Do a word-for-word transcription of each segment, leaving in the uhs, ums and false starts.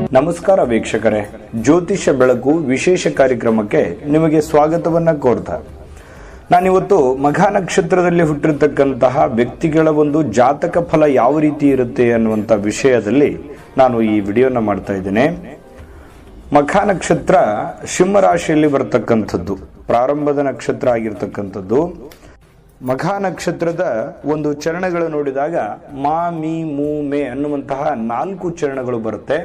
ನಮಸ್ಕಾರ ವೀಕ್ಷಕರೇ, ಜ್ಯೋತಿಷ್ಯ ಬೆಳಕು ವಿಶೇಷ ಕಾರ್ಯಕ್ರಮಕ್ಕೆ ನಿಮಗೆ ಸ್ವಾಗತವನ್ನ ಕೋರ್ತಾ ನಾನಿವತ್ತು ಮಘ ನಕ್ಷತ್ರದಲ್ಲಿ ಹುಟ್ಟಿರತಕ್ಕಂತಹ ವ್ಯಕ್ತಿಗಳ ಒಂದು ಜಾತಕ ಫಲ ಯಾವ ರೀತಿ ಇರುತ್ತೆ ಅನ್ನುವಂಥ ವಿಷಯದಲ್ಲಿ ನಾನು ಈ ವಿಡಿಯೋನ ಮಾಡ್ತಾ ಇದ್ದೇನೆ. ಮಘ ನಕ್ಷತ್ರ ಸಿಂಹ ರಾಶಿಯಲ್ಲಿ ಬರತಕ್ಕಂಥದ್ದು, ಪ್ರಾರಂಭದ ನಕ್ಷತ್ರ ಆಗಿರ್ತಕ್ಕಂಥದ್ದು. ಮಘ ನಕ್ಷತ್ರದ ಒಂದು ಚರಣಗಳು ನೋಡಿದಾಗ ಮಾ ಮೀ ಮೂ ಮೇ ಅನ್ನುವಂತಹ ನಾಲ್ಕು ಚರಣಗಳು ಬರುತ್ತೆ.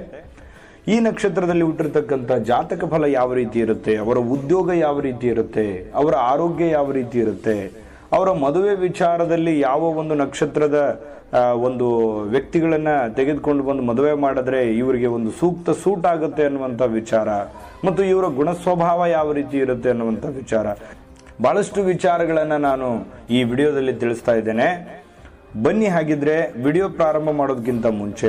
ಈ ನಕ್ಷತ್ರದಲ್ಲಿ ಹುಟ್ಟಿರ್ತಕ್ಕಂಥ ಜಾತಕ ಫಲ ಯಾವ ರೀತಿ ಇರುತ್ತೆ, ಅವರ ಉದ್ಯೋಗ ಯಾವ ರೀತಿ ಇರುತ್ತೆ, ಅವರ ಆರೋಗ್ಯ ಯಾವ ರೀತಿ ಇರುತ್ತೆ, ಅವರ ಮದುವೆ ವಿಚಾರದಲ್ಲಿ ಯಾವ ಒಂದು ನಕ್ಷತ್ರದ ಒಂದು ವ್ಯಕ್ತಿಗಳನ್ನ ತೆಗೆದುಕೊಂಡು ಬಂದು ಮದುವೆ ಮಾಡಿದ್ರೆ ಇವರಿಗೆ ಒಂದು ಸೂಕ್ತ ಸೂಟ್ ಆಗುತ್ತೆ ಅನ್ನುವಂಥ ವಿಚಾರ, ಮತ್ತು ಇವರ ಗುಣ ಸ್ವಭಾವ ಯಾವ ರೀತಿ ಇರುತ್ತೆ ಅನ್ನುವಂಥ ವಿಚಾರ, ಬಹಳಷ್ಟು ವಿಚಾರಗಳನ್ನ ನಾನು ಈ ವಿಡಿಯೋದಲ್ಲಿ ತಿಳಿಸ್ತಾ ಇದ್ದೇನೆ. ಬನ್ನಿ, ಹಾಗಿದ್ರೆ ವಿಡಿಯೋ ಪ್ರಾರಂಭ ಮಾಡೋದಕ್ಕಿಂತ ಮುಂಚೆ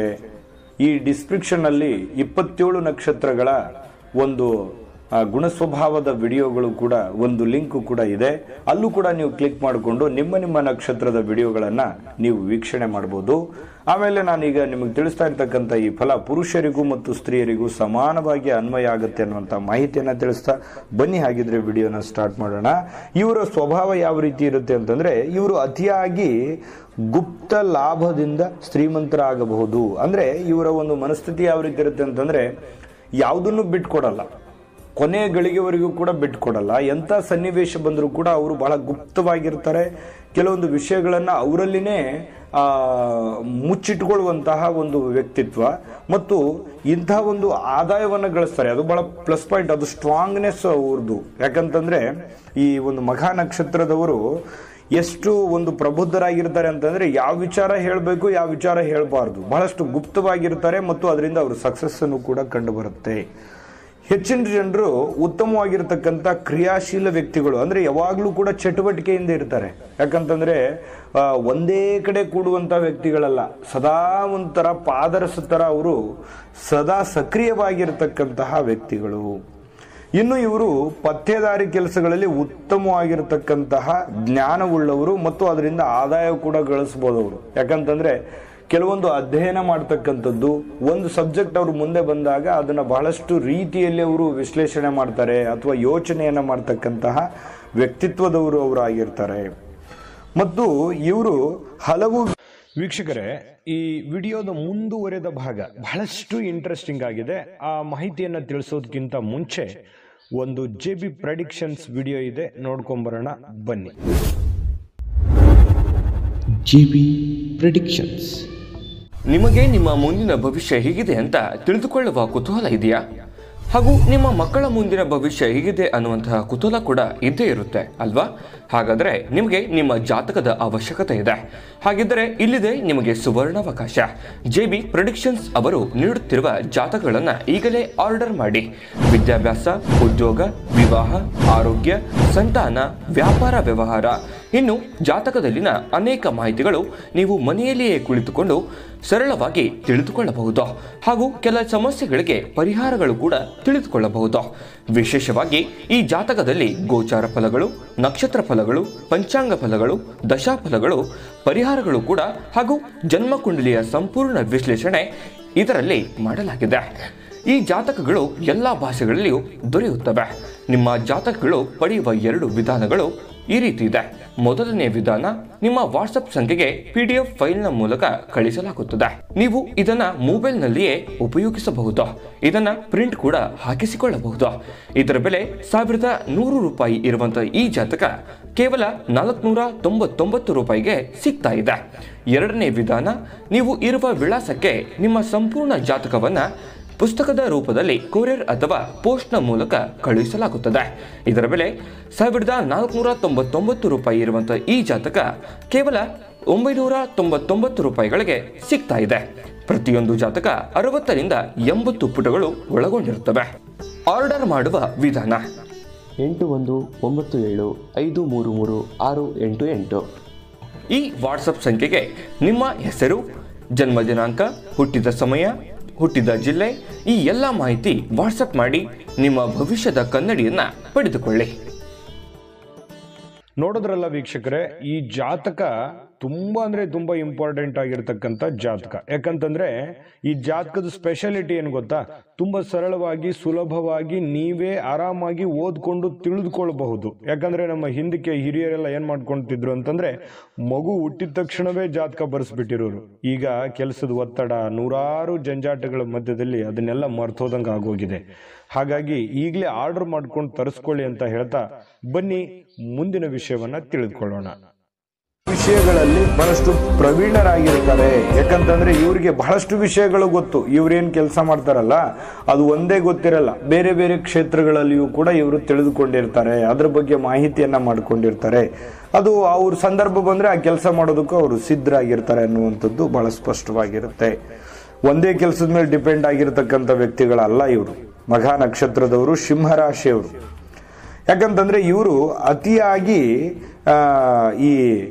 ಈ ಡಿಸ್ಕ್ರಿಪ್ಷನ್ ಅಲ್ಲಿ ಇಪ್ಪತ್ತೇಳು ನಕ್ಷತ್ರಗಳ ಒಂದು ಗುಣ ಸ್ವಭಾವದ ವಿಡಿಯೋಗಳು ಕೂಡ ಒಂದು ಲಿಂಕ್ ಕೂಡ ಇದೆ. ಅಲ್ಲೂ ಕೂಡ ನೀವು ಕ್ಲಿಕ್ ಮಾಡಿಕೊಂಡು ನಿಮ್ಮ ನಿಮ್ಮ ನಕ್ಷತ್ರದ ವಿಡಿಯೋಗಳನ್ನ ನೀವು ವೀಕ್ಷಣೆ ಮಾಡಬಹುದು. ಆಮೇಲೆ ನಾನೀಗ ನಿಮಗೆ ತಿಳಿಸ್ತಾ ಇರ್ತಕ್ಕಂಥ ಈ ಫಲ ಪುರುಷರಿಗೂ ಮತ್ತು ಸ್ತ್ರೀಯರಿಗೂ ಸಮಾನವಾಗಿ ಅನ್ವಯ ಆಗುತ್ತೆ ಅನ್ನುವಂಥ ಮಾಹಿತಿಯನ್ನ ತಿಳಿಸ್ತಾ ಬನ್ನಿ, ಹಾಗಿದ್ರೆ ವಿಡಿಯೋನ ಸ್ಟಾರ್ಟ್ ಮಾಡೋಣ. ಇವರ ಸ್ವಭಾವ ಯಾವ ರೀತಿ ಇರುತ್ತೆ ಅಂತಂದ್ರೆ, ಇವರು ಅತಿಯಾಗಿ ಗುಪ್ತ ಲಾಭದಿಂದ ಶ್ರೀಮಂತರಾಗಬಹುದು. ಅಂದ್ರೆ ಇವರ ಒಂದು ಮನಸ್ಥಿತಿ ಯಾವ ರೀತಿ ಇರುತ್ತೆ ಅಂತಂದ್ರೆ, ಯಾವುದನ್ನು ಬಿಟ್ಕೊಡಲ್ಲ, ಕೊನೆ ಗಳಿಗೆವರೆಗೂ ಕೂಡ ಬಿಟ್ಕೊಡಲ್ಲ. ಎಂಥ ಸನ್ನಿವೇಶ ಬಂದರೂ ಕೂಡ ಅವರು ಬಹಳ ಗುಪ್ತವಾಗಿರ್ತಾರೆ. ಕೆಲವೊಂದು ವಿಷಯಗಳನ್ನ ಅವರಲ್ಲಿನೇ ಆ ಮುಚ್ಚಿಟ್ಕೊಳ್ಳುವಂತಹ ಒಂದು ವ್ಯಕ್ತಿತ್ವ, ಮತ್ತು ಇಂತಹ ಒಂದು ಆದಾಯವನ್ನು ಗಳಿಸ್ತಾರೆ. ಅದು ಬಹಳ ಪ್ಲಸ್ ಪಾಯಿಂಟ್, ಅದು ಸ್ಟ್ರಾಂಗ್ನೆಸ್ ಅವ್ರದ್ದು. ಯಾಕಂತಂದ್ರೆ ಈ ಒಂದು ಮಘ ನಕ್ಷತ್ರದವರು ಎಷ್ಟು ಒಂದು ಪ್ರಬುದ್ಧರಾಗಿರ್ತಾರೆ ಅಂತಂದ್ರೆ, ಯಾವ ವಿಚಾರ ಹೇಳಬೇಕು ಯಾವ ವಿಚಾರ ಹೇಳಬಾರ್ದು, ಬಹಳಷ್ಟು ಗುಪ್ತವಾಗಿರ್ತಾರೆ, ಮತ್ತು ಅದರಿಂದ ಅವರು ಸಕ್ಸಸ್ ಅನ್ನು ಕೂಡ ಕಂಡು ಬರುತ್ತೆ. ಹೆಚ್ಚಿನ ಜನರು ಉತ್ತಮವಾಗಿರ್ತಕ್ಕಂಥ ಕ್ರಿಯಾಶೀಲ ವ್ಯಕ್ತಿಗಳು, ಅಂದ್ರೆ ಯಾವಾಗ್ಲೂ ಕೂಡ ಚಟುವಟಿಕೆಯಿಂದ ಇರ್ತಾರೆ. ಯಾಕಂತಂದ್ರೆ ಒಂದೇ ಕಡೆ ಕೂಡುವಂತ ವ್ಯಕ್ತಿಗಳಲ್ಲ, ಸದಾ ಒಂಥರ ಪಾದರಸ ತರ ಅವರು ಸದಾ ಸಕ್ರಿಯವಾಗಿರ್ತಕ್ಕಂತಹ ವ್ಯಕ್ತಿಗಳು. ಇನ್ನು ಇವರು ಪತ್ತೇದಾರಿ ಕೆಲಸಗಳಲ್ಲಿ ಉತ್ತಮವಾಗಿರ್ತಕ್ಕಂತಹ ಜ್ಞಾನವುಳ್ಳವರು, ಮತ್ತು ಅದರಿಂದ ಆದಾಯ ಕೂಡ ಗಳಿಸಬಹುದವರು. ಯಾಕಂತಂದ್ರೆ ಕೆಲವೊಂದು ಅಧ್ಯಯನ ಮಾಡ್ತಕ್ಕಂಥದ್ದು, ಒಂದು ಸಬ್ಜೆಕ್ಟ್ ಅವರು ಮುಂದೆ ಬಂದಾಗ ಅದನ್ನ ಬಹಳಷ್ಟು ರೀತಿಯಲ್ಲಿ ಅವರು ವಿಶ್ಲೇಷಣೆ ಮಾಡ್ತಾರೆ, ಅಥವಾ ಯೋಚನೆಯನ್ನ ಮಾಡ್ತಕ್ಕಂತಹ ವ್ಯಕ್ತಿತ್ವದವರು ಅವರು ಆಗಿರ್ತಾರೆ. ಮತ್ತು ಇವರು ಹಲವು ವೀಕ್ಷಕರೇ, ಈ ವಿಡಿಯೋದ ಮುಂದುವರೆದ ಭಾಗ ಬಹಳಷ್ಟು ಇಂಟ್ರೆಸ್ಟಿಂಗ್ ಆಗಿದೆ. ಆ ಮಾಹಿತಿಯನ್ನ ತಿಳಿಸೋದಕ್ಕಿಂತ ಮುಂಚೆ ಒಂದು ಜೆ ಬಿ ಪ್ರೆಡಿಕ್ಷನ್ಸ್ ವಿಡಿಯೋ ಇದೆ, ನೋಡ್ಕೊಂಬರೋಣ ಬನ್ನಿ. J B predictions. ನಿಮಗೆ ನಿಮ್ಮ ಮುಂದಿನ ಭವಿಷ್ಯ ಹೇಗಿದೆ ಅಂತ ತಿಳಿದುಕೊಳ್ಳುವ ಕುತೂಹಲ ಇದೆಯಾ? ಹಾಗೂ ನಿಮ್ಮ ಮಕ್ಕಳ ಮುಂದಿನ ಭವಿಷ್ಯ ಹೇಗಿದೆ ಅನ್ನುವಂತಹ ಕುತೂಹಲ ಕೂಡ ಇದ್ದೇ ಇರುತ್ತೆ ಅಲ್ವಾ? ಹಾಗಾದರೆ ನಿಮಗೆ ನಿಮ್ಮ ಜಾತಕದ ಅವಶ್ಯಕತೆ ಇದೆ. ಹಾಗಿದ್ದರೆ ಇಲ್ಲಿದೆ ನಿಮಗೆ ಸುವರ್ಣಾವಕಾಶ. ಜೆ ಬಿ ಪ್ರೆಡಿಕ್ಷನ್ಸ್ ಅವರು ನೀಡುತ್ತಿರುವ ಜಾತಕಗಳನ್ನು ಈಗಲೇ ಆರ್ಡರ್ ಮಾಡಿ. ವಿದ್ಯಾಭ್ಯಾಸ, ಉದ್ಯೋಗ, ವಿವಾಹ, ಆರೋಗ್ಯ, ಸಂತಾನ, ವ್ಯಾಪಾರ ವ್ಯವಹಾರ, ಇನ್ನು ಜಾತಕದಲ್ಲಿನ ಅನೇಕ ಮಾಹಿತಿಗಳು ನೀವು ಮನೆಯಲ್ಲಿಯೇ ಕುಳಿತುಕೊಂಡು ಸರಳವಾಗಿ ತಿಳಿದುಕೊಳ್ಳಬಹುದು. ಹಾಗೂ ಕೆಲ ಸಮಸ್ಯೆಗಳಿಗೆ ಪರಿಹಾರಗಳು ಕೂಡ ತಿಳಿದುಕೊಳ್ಳಬಹುದು. ವಿಶೇಷವಾಗಿ ಈ ಜಾತಕದಲ್ಲಿ ಗೋಚಾರ ಫಲಗಳು, ನಕ್ಷತ್ರ ಫಲಗಳು, ಪಂಚಾಂಗ ಫಲಗಳು, ದಶಾಫಲಗಳು, ಪರಿಹಾರಗಳು ಕೂಡ, ಹಾಗೂ ಜನ್ಮಕುಂಡಲಿಯ ಸಂಪೂರ್ಣ ವಿಶ್ಲೇಷಣೆ ಇದರಲ್ಲಿ ಮಾಡಲಾಗಿದೆ. ಈ ಜಾತಕಗಳು ಎಲ್ಲ ಭಾಷೆಗಳಲ್ಲಿಯೂ ದೊರೆಯುತ್ತವೆ. ನಿಮ್ಮ ಜಾತಕಗಳು ಪಡೆಯುವ ಎರಡು ವಿಧಾನಗಳು ಈ ರೀತಿ ಇದೆ. ಮೊದಲನೇ ವಿಧಾನ, ನಿಮ್ಮ ವಾಟ್ಸಪ್ ಸಂಖ್ಯೆಗೆ ಪಿ ಡಿ ಎಫ್ ಫೈಲ್ನ ಮೂಲಕ ಕಳಿಸಲಾಗುತ್ತದೆ. ನೀವು ಇದನ್ನ ಮೊಬೈಲ್ ನಲ್ಲಿಯೇ ಉಪಯೋಗಿಸಬಹುದು. ಇದನ್ನ ಪ್ರಿಂಟ್ ಕೂಡ ಹಾಕಿಸಿಕೊಳ್ಳಬಹುದು. ಇದರ ಬೆಲೆ ಸಾವಿರದ ನೂರು ರೂಪಾಯಿ ಇರುವಂತಹ ಈ ಜಾತಕ ಕೇವಲ ನಾಲ್ಕುನೂರ ತೊಂಬತ್ತೊಂಬತ್ತು ರೂಪಾಯಿಗೆ ಸಿಗ್ತಾ ಇದೆ. ಎರಡನೇ ವಿಧಾನ, ನೀವು ಇರುವ ವಿಳಾಸಕ್ಕೆ ನಿಮ್ಮ ಸಂಪೂರ್ಣ ಜಾತಕವನ್ನ ಪುಸ್ತಕದ ರೂಪದಲ್ಲಿ ಕೊರಿಯರ್ ಅಥವಾ ಪೋಸ್ಟ್ನ ಮೂಲಕ ಕಳುಹಿಸಲಾಗುತ್ತದೆ. ಇದರ ಬೆಲೆ ಸಾವಿರದ ನಾಲ್ಕುನೂರ ತೊಂಬತ್ತೊಂಬತ್ತು ರೂಪಾಯಿ ಇರುವಂತಹ ಈ ಜಾತಕ ಕೇವಲ ಒಂಬೈನೂರ ತೊಂಬತ್ತೊಂಬತ್ತು ರೂಪಾಯಿಗಳಿಗೆ ಸಿಗ್ತಾ ಇದೆ. ಪ್ರತಿಯೊಂದು ಜಾತಕ ಅರವತ್ತರಿಂದ ಎಂಬತ್ತು ಪುಟಗಳು ಒಳಗೊಂಡಿರುತ್ತವೆ. ಆರ್ಡರ್ ಮಾಡುವ ವಿಧಾನ: ಎಂಟು ಒಂದು ಒಂಬತ್ತು ಏಳು ಐದು ಮೂರು ಮೂರು ಆರು ಎಂಟು ಎಂಟು ಈ ವಾಟ್ಸಪ್ ಸಂಖ್ಯೆಗೆ ನಿಮ್ಮ ಹೆಸರು, ಜನ್ಮ ದಿನಾಂಕ, ಹುಟ್ಟಿದ ಸಮಯ, ಹುಟ್ಟಿದ ಜಿಲ್ಲೆ, ಈ ಎಲ್ಲ ಮಾಹಿತಿ ವಾಟ್ಸಪ್ ಮಾಡಿ ನಿಮ್ಮ ಭವಿಷ್ಯದ ಕನ್ನಡಿಯನ್ನ ಪಡೆದುಕೊಳ್ಳಿ. ನೋಡಿದ್ರಲ್ಲ ವೀಕ್ಷಕರೇ, ಈ ಜಾತಕ ತುಂಬ ಅಂದರೆ ತುಂಬ ಇಂಪಾರ್ಟೆಂಟ್ ಆಗಿರ್ತಕ್ಕಂಥ ಜಾತಕ. ಯಾಕಂತಂದ್ರೆ ಈ ಜಾತಕದ ಸ್ಪೆಷಾಲಿಟಿ ಏನು ಗೊತ್ತಾ, ತುಂಬ ಸರಳವಾಗಿ ಸುಲಭವಾಗಿ ನೀವೇ ಆರಾಮಾಗಿ ಓದ್ಕೊಂಡು ತಿಳಿದುಕೊಳ್ಬಹುದು. ಯಾಕಂದ್ರೆ ನಮ್ಮ ಹಿಂದಕ್ಕೆ ಹಿರಿಯರೆಲ್ಲ ಏನ್ ಮಾಡ್ಕೊಂತಿದ್ರು ಅಂತಂದ್ರೆ ಮಗು ಹುಟ್ಟಿದ ತಕ್ಷಣವೇ ಜಾತಕ ಬರ್ಸ್ಬಿಟ್ಟಿರೋರು. ಈಗ ಕೆಲಸದ ಒತ್ತಡ, ನೂರಾರು ಜಂಜಾಟಗಳ ಮಧ್ಯದಲ್ಲಿ ಅದನ್ನೆಲ್ಲ ಮರ್ತೋದಂಗ ಆಗೋಗಿದೆ. ಹಾಗಾಗಿ ಈಗಲೇ ಆರ್ಡರ್ ಮಾಡ್ಕೊಂಡು ತರಿಸ್ಕೊಳ್ಳಿ ಅಂತ ಹೇಳ್ತಾ ಬನ್ನಿ ಮುಂದಿನ ವಿಷಯವನ್ನ ತಿಳಿದುಕೊಳ್ಳೋಣ. ವಿಷಯಗಳಲ್ಲಿ ಬಹಳಷ್ಟು ಪ್ರವೀಣರಾಗಿರ್ತಾರೆ. ಯಾಕಂತಂದ್ರೆ ಇವರಿಗೆ ಬಹಳಷ್ಟು ವಿಷಯಗಳು ಗೊತ್ತು. ಇವ್ರೇನ್ ಕೆಲಸ ಮಾಡ್ತಾರಲ್ಲ ಅದು ಒಂದೇ ಗೊತ್ತಿರಲ್ಲ, ಬೇರೆ ಬೇರೆ ಕ್ಷೇತ್ರಗಳಲ್ಲಿಯೂ ಕೂಡ ಇವರು ತಿಳಿದುಕೊಂಡಿರ್ತಾರೆ, ಅದ್ರ ಬಗ್ಗೆ ಮಾಹಿತಿಯನ್ನ ಮಾಡ್ಕೊಂಡಿರ್ತಾರೆ. ಅದು ಅವ್ರ ಸಂದರ್ಭ ಬಂದ್ರೆ ಆ ಕೆಲಸ ಮಾಡೋದಕ್ಕೂ ಅವರು ಸಿದ್ಧರಾಗಿರ್ತಾರೆ ಅನ್ನುವಂಥದ್ದು ಬಹಳ ಸ್ಪಷ್ಟವಾಗಿರುತ್ತೆ. ಒಂದೇ ಕೆಲಸದ ಮೇಲೆ ಡಿಪೆಂಡ್ ಆಗಿರ್ತಕ್ಕಂಥ ವ್ಯಕ್ತಿಗಳಲ್ಲ ಇವರು. ಮಘ ನಕ್ಷತ್ರದವರು, ಸಿಂಹರಾಶಿಯವರು. ಯಾಕಂತಂದ್ರೆ ಇವರು ಅತಿಯಾಗಿ ಆ ಈ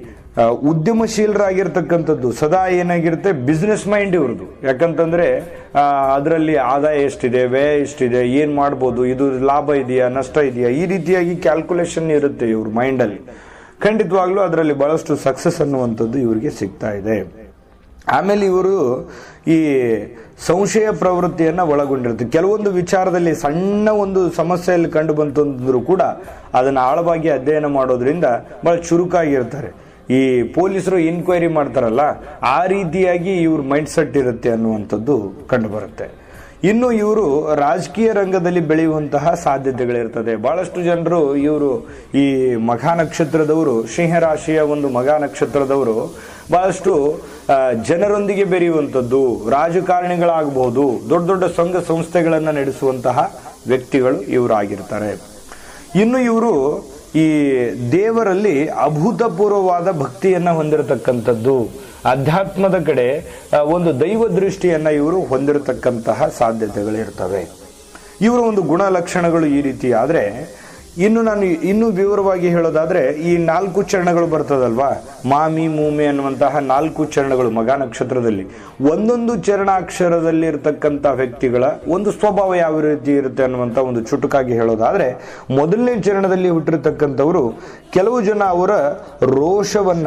ಉದ್ಯಮಶೀಲರಾಗಿರ್ತಕ್ಕಂಥದ್ದು, ಸದಾ ಏನಾಗಿರುತ್ತೆ ಬಿಸ್ನೆಸ್ ಮೈಂಡ್ ಇವ್ರದ್ದು. ಯಾಕಂತಂದ್ರೆ ಆ ಅದರಲ್ಲಿ ಆದಾಯ ಎಷ್ಟಿದೆ, ವ್ಯಯ ಎಷ್ಟಿದೆ, ಏನ್ ಮಾಡ್ಬೋದು, ಇದು ಲಾಭ ಇದೆಯಾ ನಷ್ಟ ಇದೆಯಾ, ಈ ರೀತಿಯಾಗಿ ಕ್ಯಾಲ್ಕುಲೇಷನ್ ಇರುತ್ತೆ ಇವ್ರ ಮೈಂಡ್ ಅಲ್ಲಿ. ಖಂಡಿತವಾಗ್ಲೂ ಅದರಲ್ಲಿ ಬಹಳಷ್ಟು ಸಕ್ಸಸ್ ಅನ್ನುವಂಥದ್ದು ಇವರಿಗೆ ಸಿಗ್ತಾ ಇದೆ. ಆಮೇಲೆ ಇವರು ಈ ಸಂಶಯ ಪ್ರವೃತ್ತಿಯನ್ನ ಒಳಗೊಂಡಿರುತ್ತೆ. ಕೆಲವೊಂದು ವಿಚಾರದಲ್ಲಿ ಸಣ್ಣ ಒಂದು ಸಮಸ್ಯೆಯಲ್ಲಿ ಕಂಡು ಬಂತಂದ್ರೂ ಕೂಡ ಅದನ್ನ ಆಳವಾಗಿ ಅಧ್ಯಯನ ಮಾಡೋದ್ರಿಂದ ಬಹಳ ಚುರುಕಾಗಿರ್ತಾರೆ. ಈ ಪೊಲೀಸರು ಇನ್ಕ್ವೈರಿ ಮಾಡ್ತಾರಲ್ಲ ಆ ರೀತಿಯಾಗಿ ಇವ್ರ ಮೈಂಡ್ ಸೆಟ್ ಇರುತ್ತೆ ಅನ್ನುವಂಥದ್ದು ಕಂಡು ಬರುತ್ತೆ. ಇನ್ನು ಇವರು ರಾಜಕೀಯ ರಂಗದಲ್ಲಿ ಬೆಳೆಯುವಂತಹ ಸಾಧ್ಯತೆಗಳಿರ್ತದೆ. ಬಹಳಷ್ಟು ಜನರು ಇವರು ಈ ಮಘ ನಕ್ಷತ್ರದವರು, ಸಿಂಹರಾಶಿಯ ಒಂದು ಮಘ ನಕ್ಷತ್ರದವರು ಬಹಳಷ್ಟು ಜನರೊಂದಿಗೆ ಬೆರೆಯುವಂಥದ್ದು, ರಾಜಕಾರಣಿಗಳಾಗಬಹುದು, ದೊಡ್ಡ ದೊಡ್ಡ ಸಂಘ ಸಂಸ್ಥೆಗಳನ್ನ ನಡೆಸುವಂತಹ ವ್ಯಕ್ತಿಗಳು ಇವರು ಆಗಿರ್ತಾರೆ. ಇನ್ನು ಇವರು ಈ ದೇವರಲ್ಲಿ ಅಭೂತಪೂರ್ವವಾದ ಭಕ್ತಿಯನ್ನ ಹೊಂದಿರತಕ್ಕಂಥದ್ದು, ಅಧ್ಯಾತ್ಮದ ಕಡೆ ಒಂದು ದೈವ ದೃಷ್ಟಿಯನ್ನ ಇವರು ಹೊಂದಿರತಕ್ಕಂತಹ ಸಾಧ್ಯತೆಗಳಿರ್ತವೆ. ಇವರ ಒಂದು ಗುಣಲಕ್ಷಣಗಳು ಈ ರೀತಿ. ಆದ್ರೆ ಇನ್ನು ನಾನು ಇನ್ನೂ ವಿವರವಾಗಿ ಹೇಳೋದಾದ್ರೆ ಈ ನಾಲ್ಕು ಚರಣಗಳು ಬರ್ತದಲ್ವಾ, ಮಾಮಿ ಮೂಮೆ ಅನ್ನುವಂತಹ ನಾಲ್ಕು ಚರಣಗಳು ಮಘ ನಕ್ಷತ್ರದಲ್ಲಿ, ಒಂದೊಂದು ಚರಣಾಕ್ಷರದಲ್ಲಿ ಇರತಕ್ಕಂಥ ವ್ಯಕ್ತಿಗಳ ಒಂದು ಸ್ವಭಾವ ಯಾವ ರೀತಿ ಇರುತ್ತೆ ಅನ್ನುವಂಥ ಒಂದು ಚುಟುಕಾಗಿ ಹೇಳೋದಾದ್ರೆ, ಮೊದಲನೇ ಚರಣದಲ್ಲಿ ಹುಟ್ಟಿರ್ತಕ್ಕಂಥವರು ಕೆಲವು ಜನ ಅವರ ರೋಷವನ್ನ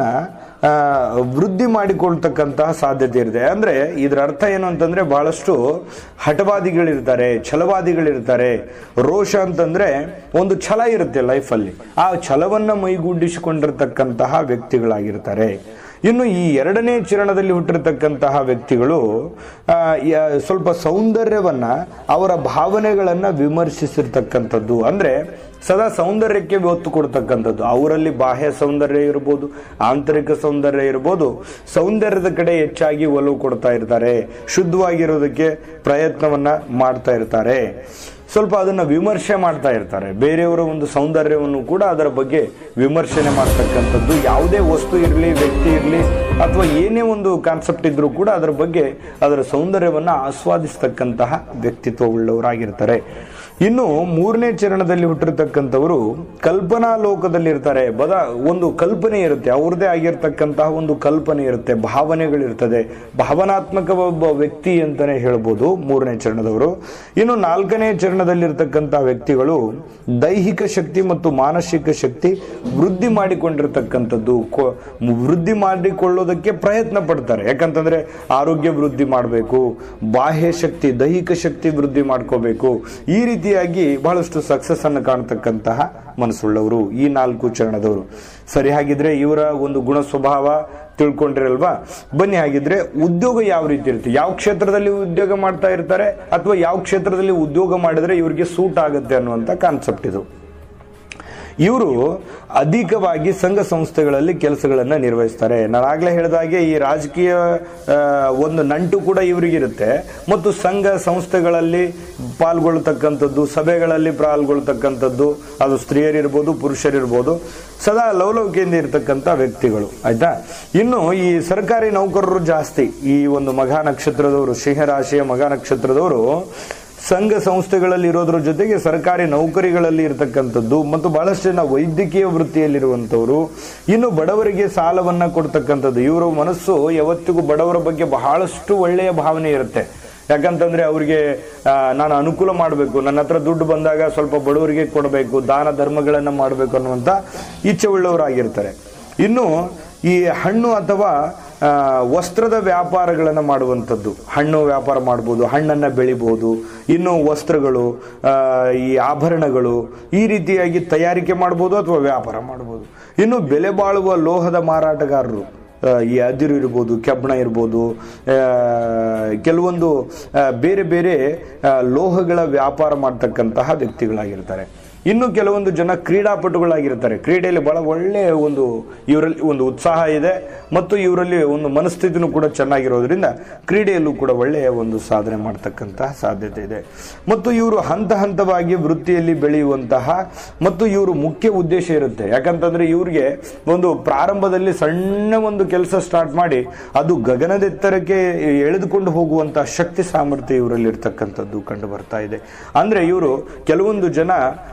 ವೃದ್ಧಿ ಮಾಡಿಕೊಳ್ತಕ್ಕಂತಹ ಸಾಧ್ಯತೆ ಇರುತ್ತೆ. ಅಂದ್ರೆ ಇದರ ಅರ್ಥ ಏನು ಅಂತಂದ್ರೆ ಬಹಳಷ್ಟು ಹಠವಾದಿಗಳಿರ್ತಾರೆ, ಛಲವಾದಿಗಳಿರ್ತಾರೆ. ರೋಷ ಅಂತಂದ್ರೆ ಒಂದು ಛಲ ಇರುತ್ತೆ ಲೈಫಲ್ಲಿ, ಆ ಛಲವನ್ನ ಮೈಗೂಡಿಸಿಕೊಂಡಿರ್ತಕ್ಕಂತಹ ವ್ಯಕ್ತಿಗಳಾಗಿರ್ತಾರೆ. ಇನ್ನು ಈ ಎರಡನೇ ಚರಣದಲ್ಲಿ ಹುಟ್ಟಿರ್ತಕ್ಕಂತಹ ವ್ಯಕ್ತಿಗಳು ಸ್ವಲ್ಪ ಸೌಂದರ್ಯವನ್ನ, ಅವರ ಭಾವನೆಗಳನ್ನ ವಿಮರ್ಶಿಸಿರ್ತಕ್ಕಂಥದ್ದು. ಅಂದ್ರೆ ಸದಾ ಸೌಂದರ್ಯಕ್ಕೆ ಒತ್ತು ಕೊಡ್ತಕ್ಕಂಥದ್ದು. ಅವರಲ್ಲಿ ಬಾಹ್ಯ ಸೌಂದರ್ಯ ಇರ್ಬೋದು, ಆಂತರಿಕ ಸೌಂದರ್ಯ ಇರ್ಬೋದು, ಸೌಂದರ್ಯದ ಕಡೆ ಹೆಚ್ಚಾಗಿ ಒಲವು ಕೊಡ್ತಾ ಇರ್ತಾರೆ, ಶುದ್ಧವಾಗಿರೋದಕ್ಕೆ ಪ್ರಯತ್ನವನ್ನ ಮಾಡ್ತಾ ಇರ್ತಾರೆ, ಸ್ವಲ್ಪ ಅದನ್ನ ವಿಮರ್ಶೆ ಮಾಡ್ತಾ ಇರ್ತಾರೆ. ಬೇರೆಯವರ ಒಂದು ಸೌಂದರ್ಯವನ್ನು ಕೂಡ ಅದರ ಬಗ್ಗೆ ವಿಮರ್ಶನೆ ಮಾಡ್ತಕ್ಕಂಥದ್ದು. ಯಾವುದೇ ವಸ್ತು ಇರಲಿ, ವ್ಯಕ್ತಿ ಇರಲಿ, ಅಥವಾ ಏನೇ ಒಂದು ಕಾನ್ಸೆಪ್ಟ್ ಇದ್ರೂ ಕೂಡ ಅದರ ಬಗ್ಗೆ ಅದರ ಸೌಂದರ್ಯವನ್ನ ಆಸ್ವಾದಿಸ್ತಕ್ಕಂತಹ ವ್ಯಕ್ತಿತ್ವವುಳ್ಳವರಾಗಿರ್ತಾರೆ. ಇನ್ನು ಮೂರನೇ ಚರಣದಲ್ಲಿ ಹುಟ್ಟಿರ್ತಕ್ಕಂಥವರು ಕಲ್ಪನಾ ಲೋಕದಲ್ಲಿ ಇರ್ತಾರೆ. ಬದ ಒಂದು ಕಲ್ಪನೆ ಇರುತ್ತೆ, ಅವ್ರದೇ ಆಗಿರ್ತಕ್ಕಂತಹ ಒಂದು ಕಲ್ಪನೆ ಇರುತ್ತೆ, ಭಾವನೆಗಳಿರ್ತದೆ. ಭಾವನಾತ್ಮಕ ಒಬ್ಬ ವ್ಯಕ್ತಿ ಅಂತಾನೆ ಹೇಳ್ಬೋದು ಮೂರನೇ ಚರಣದವರು. ಇನ್ನು ನಾಲ್ಕನೇ ಚರಣದಲ್ಲಿರ್ತಕ್ಕಂತಹ ವ್ಯಕ್ತಿಗಳು ದೈಹಿಕ ಶಕ್ತಿ ಮತ್ತು ಮಾನಸಿಕ ಶಕ್ತಿ ವೃದ್ಧಿ ಮಾಡಿಕೊಂಡಿರ್ತಕ್ಕಂಥದ್ದು, ವೃದ್ಧಿ ಮಾಡಿಕೊಳ್ಳೋದಕ್ಕೆ ಪ್ರಯತ್ನ ಪಡ್ತಾರೆ. ಯಾಕಂತಂದ್ರೆ ಆರೋಗ್ಯ ವೃದ್ಧಿ ಮಾಡಬೇಕು, ಬಾಹ್ಯ ಶಕ್ತಿ, ದೈಹಿಕ ಶಕ್ತಿ ವೃದ್ಧಿ ಮಾಡ್ಕೋಬೇಕು. ಈ ರೀತಿ ಬಹಳಷ್ಟು ಸಕ್ಸಸ್ ಅನ್ನು ಕಾಣತಕ್ಕಂತಹ ಮನಸ್ಸುಳ್ಳವರು ಈ ನಾಲ್ಕು ಚರಣದವರು. ಸರಿ, ಹಾಗಿದ್ರೆ ಇವರ ಒಂದು ಗುಣ ಸ್ವಭಾವ ತಿಳ್ಕೊಂಡ್ರಲ್ವಾ? ಬನ್ನಿ ಹಾಗಿದ್ರೆ ಉದ್ಯೋಗ ಯಾವ ರೀತಿ ಇರುತ್ತೆ, ಯಾವ ಕ್ಷೇತ್ರದಲ್ಲಿ ಉದ್ಯೋಗ ಮಾಡ್ತಾ ಇರ್ತಾರೆ, ಅಥವಾ ಯಾವ ಕ್ಷೇತ್ರದಲ್ಲಿ ಉದ್ಯೋಗ ಮಾಡಿದ್ರೆ ಇವರಿಗೆ ಸೂಟ್ ಆಗುತ್ತೆ ಅನ್ನುವಂಥ ಕಾನ್ಸೆಪ್ಟ್ ಇದು. ಇವರು ಅಧಿಕವಾಗಿ ಸಂಘ ಸಂಸ್ಥೆಗಳಲ್ಲಿ ಕೆಲಸಗಳನ್ನ ನಿರ್ವಹಿಸ್ತಾರೆ. ನಾನು ಆಗ್ಲೇ ಹೇಳಿದಾಗೆ ಈ ರಾಜಕೀಯ ಒಂದು ನಂಟು ಕೂಡ ಇವರಿಗಿರುತ್ತೆ, ಮತ್ತು ಸಂಘ ಸಂಸ್ಥೆಗಳಲ್ಲಿ ಪಾಲ್ಗೊಳ್ತಕ್ಕಂಥದ್ದು, ಸಭೆಗಳಲ್ಲಿ ಪಾಲ್ಗೊಳ್ತಕ್ಕಂಥದ್ದು, ಅದು ಸ್ತ್ರೀಯರಿರ್ಬೋದು ಪುರುಷರಿರ್ಬೋದು, ಸದಾ ಲವಲವಿಕೆಯಿಂದ ಇರತಕ್ಕಂಥ ವ್ಯಕ್ತಿಗಳು. ಆಯ್ತಾ? ಇನ್ನು ಈ ಸರ್ಕಾರಿ ನೌಕರರು ಜಾಸ್ತಿ. ಈ ಒಂದು ಮಘ ನಕ್ಷತ್ರದವರು, ಸಿಂಹರಾಶಿಯ ಮಘ ನಕ್ಷತ್ರದವರು ಸಂಘ ಸಂಸ್ಥೆಗಳಲ್ಲಿ ಇರೋದ್ರ ಜೊತೆಗೆ ಸರ್ಕಾರಿ ನೌಕರಿಗಳಲ್ಲಿ ಇರತಕ್ಕಂಥದ್ದು, ಮತ್ತು ಬಹಳಷ್ಟು ಜನ ವೈದ್ಯಕೀಯ ವೃತ್ತಿಯಲ್ಲಿರುವಂಥವ್ರು, ಇನ್ನು ಬಡವರಿಗೆ ಸಾಲವನ್ನ ಕೊಡ್ತಕ್ಕಂಥದ್ದು. ಇವರ ಮನಸ್ಸು ಯಾವತ್ತಿಗೂ ಬಡವರ ಬಗ್ಗೆ ಬಹಳಷ್ಟು ಒಳ್ಳೆಯ ಭಾವನೆ ಇರುತ್ತೆ. ಯಾಕಂತಂದ್ರೆ ಅವರಿಗೆ ನಾನು ಅನುಕೂಲ ಮಾಡಬೇಕು, ನನ್ನ ಹತ್ರ ದುಡ್ಡು ಬಂದಾಗ ಸ್ವಲ್ಪ ಬಡವರಿಗೆ ಕೊಡಬೇಕು, ದಾನ ಧರ್ಮಗಳನ್ನ ಮಾಡಬೇಕು ಅನ್ನುವಂಥ ಇಚ್ಛೆ ಉಳ್ಳವರಾಗಿರ್ತಾರೆ. ಇನ್ನು ಈ ಹಣ್ಣು ಅಥವಾ ವಸ್ತ್ರದ ವ್ಯಾಪಾರಗಳನ್ನು ಮಾಡುವಂಥದ್ದು, ಹಣ್ಣು ವ್ಯಾಪಾರ ಮಾಡ್ಬೋದು, ಹಣ್ಣನ್ನು ಬೆಳಿಬೋದು, ಇನ್ನು ವಸ್ತ್ರಗಳು, ಈ ಆಭರಣಗಳು ಈ ರೀತಿಯಾಗಿ ತಯಾರಿಕೆ ಮಾಡ್ಬೋದು ಅಥವಾ ವ್ಯಾಪಾರ ಮಾಡ್ಬೋದು. ಇನ್ನು ಬೆಲೆ ಬಾಳುವ ಲೋಹದ ಮಾರಾಟಗಾರರು, ಈ ಅದಿರು ಇರ್ಬೋದು, ಕೆಬ್ಬಣ ಇರ್ಬೋದು, ಕೆಲವೊಂದು ಬೇರೆ ಬೇರೆ ಲೋಹಗಳ ವ್ಯಾಪಾರ ಮಾಡ್ತಕ್ಕಂತಹ ವ್ಯಕ್ತಿಗಳಾಗಿರ್ತಾರೆ. ಇನ್ನು ಕೆಲವೊಂದು ಜನ ಕ್ರೀಡಾಪಟುಗಳಾಗಿರ್ತಾರೆ. ಕ್ರೀಡೆಯಲ್ಲಿ ಬಹಳ ಒಳ್ಳೆಯ ಒಂದು ಇವರಲ್ಲಿ ಒಂದು ಉತ್ಸಾಹ ಇದೆ ಮತ್ತು ಇವರಲ್ಲಿ ಒಂದು ಮನಸ್ಥಿತಿನೂ ಕೂಡ ಚೆನ್ನಾಗಿರೋದ್ರಿಂದ ಕ್ರೀಡೆಯಲ್ಲೂ ಕೂಡ ಒಳ್ಳೆಯ ಒಂದು ಸಾಧನೆ ಮಾಡ್ತಕ್ಕಂತಹ ಸಾಧ್ಯತೆ ಇದೆ. ಮತ್ತು ಇವರು ಹಂತ ಹಂತವಾಗಿ ವೃತ್ತಿಯಲ್ಲಿ ಬೆಳೆಯುವಂತಹ ಮತ್ತು ಇವರು ಮುಖ್ಯ ಉದ್ದೇಶ ಇರುತ್ತೆ. ಯಾಕಂತಂದ್ರೆ ಇವ್ರಿಗೆ ಒಂದು ಪ್ರಾರಂಭದಲ್ಲಿ ಸಣ್ಣ ಒಂದು ಕೆಲಸ ಸ್ಟಾರ್ಟ್ ಮಾಡಿ ಅದು ಗಗನದೆತ್ತರಕ್ಕೆ ಎಳೆದುಕೊಂಡು ಹೋಗುವಂತಹ ಶಕ್ತಿ ಸಾಮರ್ಥ್ಯ ಇವರಲ್ಲಿ ಇರ್ತಕ್ಕಂಥದ್ದು ಕಂಡು ಬರ್ತಾ ಇದೆ. ಅಂದ್ರೆ ಇವರು ಕೆಲವೊಂದು ಜನ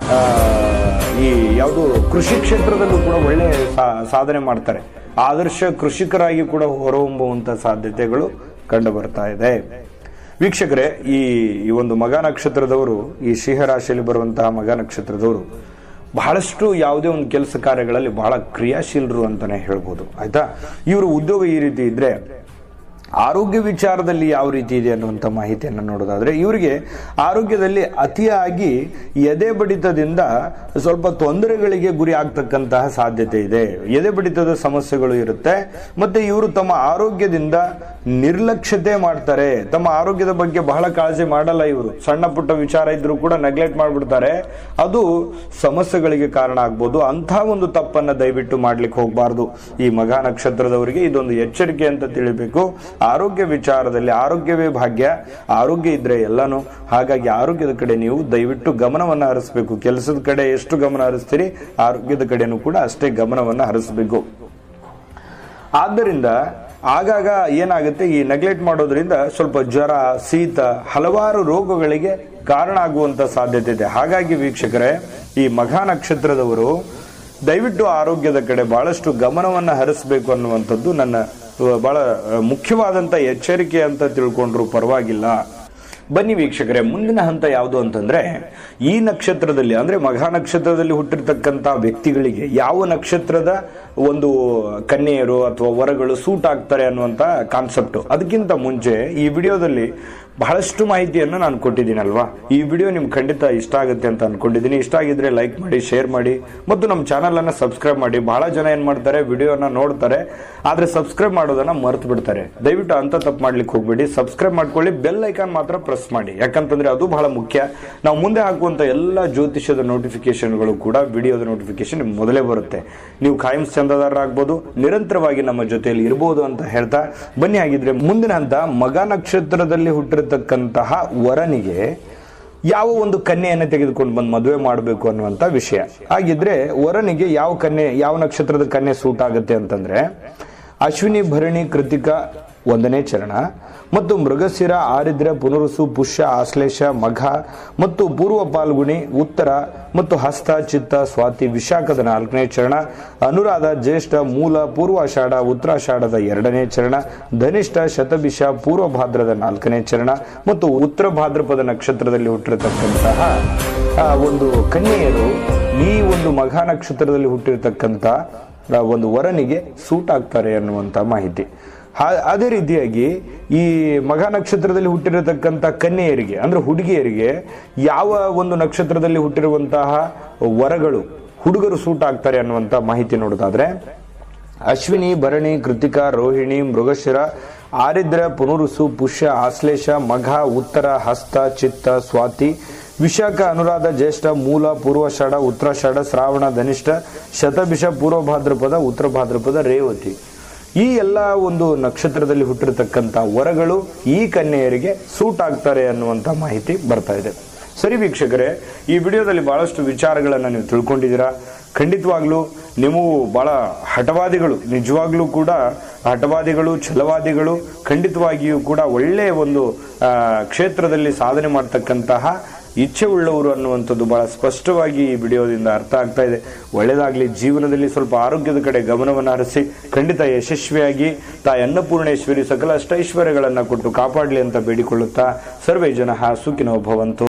ಈ ಯಾವುದು ಕೃಷಿ ಕ್ಷೇತ್ರದಲ್ಲೂ ಕೂಡ ಒಳ್ಳೆ ಸಾಧನೆ ಮಾಡ್ತಾರೆ. ಆದರ್ಶ ಕೃಷಿಕರಾಗಿ ಕೂಡ ಹೊರಹೊಮ್ಮುವಂತ ಸಾಧ್ಯತೆಗಳು ಕಂಡು ಬರ್ತಾ ಇದೆ. ವೀಕ್ಷಕರೇ, ಈ ಒಂದು ಮಗ ನಕ್ಷತ್ರದವರು, ಈ ಸಿಂಹರಾಶಿಯಲ್ಲಿ ಬರುವಂತಹ ಮಗ ನಕ್ಷತ್ರದವರು ಬಹಳಷ್ಟು ಯಾವುದೇ ಒಂದು ಕೆಲಸ ಕಾರ್ಯಗಳಲ್ಲಿ ಬಹಳ ಕ್ರಿಯಾಶೀಲರು ಅಂತಾನೆ ಹೇಳ್ಬೋದು. ಆಯ್ತಾ, ಇವರು ಉದ್ಯೋಗ ಈ ರೀತಿ ಇದ್ರೆ ಆರೋಗ್ಯ ವಿಚಾರದಲ್ಲಿ ಯಾವ ರೀತಿ ಇದೆ ಅನ್ನುವಂಥ ಮಾಹಿತಿಯನ್ನು ನೋಡೋದಾದ್ರೆ, ಇವರಿಗೆ ಆರೋಗ್ಯದಲ್ಲಿ ಅತಿಯಾಗಿ ಎದೆ ಬಡಿತದಿಂದ ಸ್ವಲ್ಪ ತೊಂದರೆಗಳಿಗೆ ಗುರಿ ಆಗ್ತಕ್ಕಂತಹ ಸಾಧ್ಯತೆ ಇದೆ. ಎದೆ ಬಡಿತದ ಸಮಸ್ಯೆಗಳು ಇರುತ್ತೆ. ಮತ್ತೆ ಇವರು ತಮ್ಮ ಆರೋಗ್ಯದಿಂದ ನಿರ್ಲಕ್ಷ್ಯತೆ ಮಾಡ್ತಾರೆ. ತಮ್ಮ ಆರೋಗ್ಯದ ಬಗ್ಗೆ ಬಹಳ ಕಾಳಜಿ ಮಾಡಲ್ಲ. ಇವರು ಸಣ್ಣ ಪುಟ್ಟ ವಿಚಾರ ಇದ್ರೂ ಕೂಡ ನೆಗ್ಲೆಕ್ಟ್ ಮಾಡ್ಬಿಡ್ತಾರೆ. ಅದು ಸಮಸ್ಯೆಗಳಿಗೆ ಕಾರಣ ಆಗ್ಬೋದು. ಅಂಥ ಒಂದು ತಪ್ಪನ್ನ ದಯವಿಟ್ಟು ಮಾಡ್ಲಿಕ್ಕೆ ಹೋಗಬಾರ್ದು. ಈ ಮಗ ನಕ್ಷತ್ರದವರಿಗೆ ಇದೊಂದು ಎಚ್ಚರಿಕೆ ಅಂತ ತಿಳಿಬೇಕು. ಆರೋಗ್ಯ ವಿಚಾರದಲ್ಲಿ ಆರೋಗ್ಯವೇ ಭಾಗ್ಯ, ಆರೋಗ್ಯ ಇದ್ರೆ ಎಲ್ಲಾನು. ಹಾಗಾಗಿ ಆರೋಗ್ಯದ ಕಡೆ ನೀವು ದಯವಿಟ್ಟು ಗಮನವನ್ನ ಹರಿಸಬೇಕು. ಕೆಲಸದ ಕಡೆ ಎಷ್ಟು ಗಮನ ಹರಿಸ್ತೀರಿ, ಆರೋಗ್ಯದ ಕಡೆನೂ ಕೂಡ ಅಷ್ಟೇ ಗಮನವನ್ನ ಹರಿಸಬೇಕು. ಆದ್ದರಿಂದ ಆಗಾಗ ಏನಾಗುತ್ತೆ, ಈ ನೆಗ್ಲೆಕ್ಟ್ ಮಾಡೋದ್ರಿಂದ ಸ್ವಲ್ಪ ಜ್ವರ, ಶೀತ, ಹಲವಾರು ರೋಗಗಳಿಗೆ ಕಾರಣ ಆಗುವಂತ ಸಾಧ್ಯತೆ ಇದೆ. ಹಾಗಾಗಿ ವೀಕ್ಷಕರೇ, ಈ ಮಘ ನಕ್ಷತ್ರದವರು ದಯವಿಟ್ಟು ಆರೋಗ್ಯದ ಕಡೆ ಬಹಳಷ್ಟು ಗಮನವನ್ನ ಹರಿಸಬೇಕು ಅನ್ನುವಂಥದ್ದು ನನ್ನ ಬಹಳ ಮುಖ್ಯವಾದಂತ ಎಚ್ಚರಿಕೆ ಅಂತ ತಿಳ್ಕೊಂಡ್ರು ಪರವಾಗಿಲ್ಲ. ಬನ್ನಿ ವೀಕ್ಷಕರೇ, ಮುಂದಿನ ಹಂತ ಯಾವುದು ಅಂತಂದ್ರೆ, ಈ ನಕ್ಷತ್ರದಲ್ಲಿ ಅಂದ್ರೆ ಮಘ ನಕ್ಷತ್ರದಲ್ಲಿ ಹುಟ್ಟಿರ್ತಕ್ಕಂಥ ವ್ಯಕ್ತಿಗಳಿಗೆ ಯಾವ ನಕ್ಷತ್ರದ ಒಂದು ಕನ್ಯೆಯರು ಅಥವಾ ವರಗಳು ಸೂಟ್ ಆಗ್ತಾರೆ ಅನ್ನುವಂತ ಕಾನ್ಸೆಪ್ಟ್. ಅದಕ್ಕಿಂತ ಮುಂಚೆ ಈ ವಿಡಿಯೋದಲ್ಲಿ ಬಹಳಷ್ಟು ಮಾಹಿತಿಯನ್ನು ನಾನು ಕೊಟ್ಟಿದ್ದೀನಲ್ವಾ, ಈ ವಿಡಿಯೋ ನಿಮ್ಗೆ ಖಂಡಿತ ಇಷ್ಟ ಆಗುತ್ತೆ ಅಂತ ಅನ್ಕೊಂಡಿದ್ದೀನಿ. ಇಷ್ಟ ಆಗಿದ್ರೆ ಲೈಕ್ ಮಾಡಿ, ಶೇರ್ ಮಾಡಿ ಮತ್ತು ನಮ್ಮ ಚಾನಲ್ ಅನ್ನ ಸಬ್ಸ್ಕ್ರೈಬ್ ಮಾಡಿ. ಬಹಳ ಜನ ಏನ್ ಮಾಡ್ತಾರೆ, ವಿಡಿಯೋನ ನೋಡ್ತಾರೆ ಆದ್ರೆ ಸಬ್ಸ್ಕ್ರೈಬ್ ಮಾಡೋದನ್ನ ಮರ್ತು ಬಿಡ್ತಾರೆ. ದಯವಿಟ್ಟು ಅಂತ ತಪ್ಪು ಮಾಡ್ಲಿಕ್ಕೆ ಹೋಗ್ಬೇಡಿ. ಸಬ್ಸ್ಕ್ರೈಬ್ ಮಾಡ್ಕೊಳ್ಳಿ, ಬೆಲ್ ಐಕಾನ್ ಮಾತ್ರ ಪ್ರೆಸ್ ಮಾಡಿ. ಯಾಕಂತಂದ್ರೆ ಅದು ಬಹಳ ಮುಖ್ಯ. ನಾವು ಮುಂದೆ ಹಾಕುವಂತ ಎಲ್ಲ ಜ್ಯೋತಿಷ್ಯದ ನೋಟಿಫಿಕೇಶನ್ಗಳು ಕೂಡ ವಿಡಿಯೋದ ನೋಟಿಫಿಕೇಶನ್ ಮೊದಲೇ ಬರುತ್ತೆ. ನೀವು ಕಾಯಂ ಚಂದಾದಾರರಾಗಬಹುದು, ನಿರಂತರವಾಗಿ ನಮ್ಮ ಜೊತೆಯಲ್ಲಿ ಇರಬಹುದು ಅಂತ ಹೇಳ್ತಾ ಬನ್ನಿ. ಆಗಿದ್ರೆ ಮುಂದಿನ ಹಂತ, ಮಗ ನಕ್ಷತ್ರದಲ್ಲಿ ಹುಟ್ಟಿರತಕ್ಕಂತಹ ವರನಿಗೆ ಯಾವ ಒಂದು ಕನ್ಯೆಯನ್ನು ತೆಗೆದುಕೊಂಡು ಬಂದು ಮದುವೆ ಮಾಡಬೇಕು ಅನ್ನುವಂತ ವಿಷಯ. ಹಾಗಿದ್ರೆ ವರನಿಗೆ ಯಾವ ಕನ್ಯೆ, ಯಾವ ನಕ್ಷತ್ರದ ಕನ್ಯೆ ಸೂಟ್ ಆಗುತ್ತೆ ಅಂತಂದ್ರೆ, ಅಶ್ವಿನಿ, ಭರಣಿ, ಕೃತಿಕಾ ಒಂದನೇ ಚರಣ ಮತ್ತು ಮೃಗಶಿರ, ಆರಿದ್ರ, ಪುನರುಸು, ಪುಷ್ಯ, ಆಶ್ಲೇಷ, ಮಘ ಮತ್ತು ಪೂರ್ವ ಪಾಲ್ಗುಣಿ, ಉತ್ತರ ಮತ್ತು ಹಸ್ತ, ಚಿತ್ತ, ಸ್ವಾತಿ, ವಿಶಾಖದ ನಾಲ್ಕನೇ ಚರಣ, ಅನುರಾಧ, ಜ್ಯೇಷ್ಠ, ಮೂಲ, ಪೂರ್ವಾಷಾಢ, ಉತ್ತರಾಷಾಢದ ಎರಡನೇ ಚರಣ, ಧನಿಷ್ಠ, ಶತಭಿಷ, ಪೂರ್ವ ಭಾದ್ರದ ನಾಲ್ಕನೇ ಚರಣ ಮತ್ತು ಉತ್ತರ ಭಾದ್ರಪದ ನಕ್ಷತ್ರದಲ್ಲಿ ಹುಟ್ಟಿರತಕ್ಕಂತಹ ಒಂದು ಕನ್ಯೆಯರು ಈ ಒಂದು ಮಘ ನಕ್ಷತ್ರದಲ್ಲಿ ಹುಟ್ಟಿರತಕ್ಕಂತ ಒಂದು ವರನಿಗೆ ಸೂಟ್ ಆಗ್ತಾರೆ ಅನ್ನುವಂತ ಮಾಹಿತಿ. ಅದೇ ರೀತಿಯಾಗಿ ಈ ಮಘ ನಕ್ಷತ್ರದಲ್ಲಿ ಹುಟ್ಟಿರತಕ್ಕಂಥ ಕನ್ಯೆಯರಿಗೆ ಅಂದ್ರೆ ಹುಡುಗಿಯರಿಗೆ ಯಾವ ಒಂದು ನಕ್ಷತ್ರದಲ್ಲಿ ಹುಟ್ಟಿರುವಂತಹ ವರಗಳು, ಹುಡುಗರು ಸೂಟ್ ಆಗ್ತಾರೆ ಅನ್ನುವಂತ ಮಾಹಿತಿ ನೋಡೋದಾದ್ರೆ, ಅಶ್ವಿನಿ, ಭರಣಿ, ಕೃತಿಕಾ, ರೋಹಿಣಿ, ಮೃಗಶಿರ, ಆರಿದ್ರ, ಪುನರುಸು, ಪುಷ್ಯ, ಆಶ್ಲೇಷ, ಮಘ, ಉತ್ತರ, ಹಸ್ತ, ಚಿತ್ತ, ಸ್ವಾತಿ, ವಿಶಾಖ, ಅನುರಾಧ, ಜ್ಯೇಷ್ಠ, ಮೂಲ, ಪೂರ್ವಾಷಾಢ, ಉತ್ತರಾಷಾಢ, ಶ್ರಾವಣ, ಧನಿಷ್ಠ, ಶತಭಿಷ, ಪೂರ್ವ ಭಾದ್ರಪದ, ಉತ್ತರ ಭಾದ್ರಪದ, ರೇವತಿ. ಈ ಎಲ್ಲ ಒಂದು ನಕ್ಷತ್ರದಲ್ಲಿ ಹುಟ್ಟಿರತಕ್ಕಂಥ ವರಗಳು ಈ ಕನ್ಯೆಯರಿಗೆ ಸೂಟ್ ಆಗ್ತಾರೆ ಅನ್ನುವಂಥ ಮಾಹಿತಿ ಬರ್ತಾ ಇದೆ. ಸರಿ ವೀಕ್ಷಕರೇ, ಈ ವಿಡಿಯೋದಲ್ಲಿ ಬಹಳಷ್ಟು ವಿಚಾರಗಳನ್ನು ನೀವು ತಿಳ್ಕೊಂಡಿದ್ದೀರಾ. ಖಂಡಿತವಾಗ್ಲೂ ನೀವು ಬಹಳ ಹಠವಾದಿಗಳು, ನಿಜವಾಗ್ಲೂ ಕೂಡ ಹಠವಾದಿಗಳು, ಛಲವಾದಿಗಳು, ಖಂಡಿತವಾಗಿಯೂ ಕೂಡ ಒಳ್ಳೆಯ ಒಂದು ಕ್ಷೇತ್ರದಲ್ಲಿ ಸಾಧನೆ ಮಾಡ್ತಕ್ಕಂತಹ ಇಚ್ಛೆ ಉಳ್ಳವರು ಅನ್ನುವಂಥದ್ದು ಬಹಳ ಸ್ಪಷ್ಟವಾಗಿ ಈ ವಿಡಿಯೋದಿಂದ ಅರ್ಥ ಆಗ್ತಾ ಇದೆ. ಒಳ್ಳೆಯದಾಗಲಿ. ಜೀವನದಲ್ಲಿ ಸ್ವಲ್ಪ ಆರೋಗ್ಯದ ಕಡೆ ಗಮನವನ್ನು ಹರಿಸಿ ಖಂಡಿತ ಯಶಸ್ವಿಯಾಗಿ ತಾಯಿ ಅನ್ನಪೂರ್ಣೇಶ್ವರಿ ಸಕಲ ಅಷ್ಟೈಶ್ವರ್ಯಗಳನ್ನು ಕೊಟ್ಟು ಕಾಪಾಡಲಿ ಅಂತ ಬೇಡಿಕೊಳ್ಳುತ್ತಾ ಸರ್ವೇ ಜನಃ ಸುಖಿನೋ ಭವಂತು.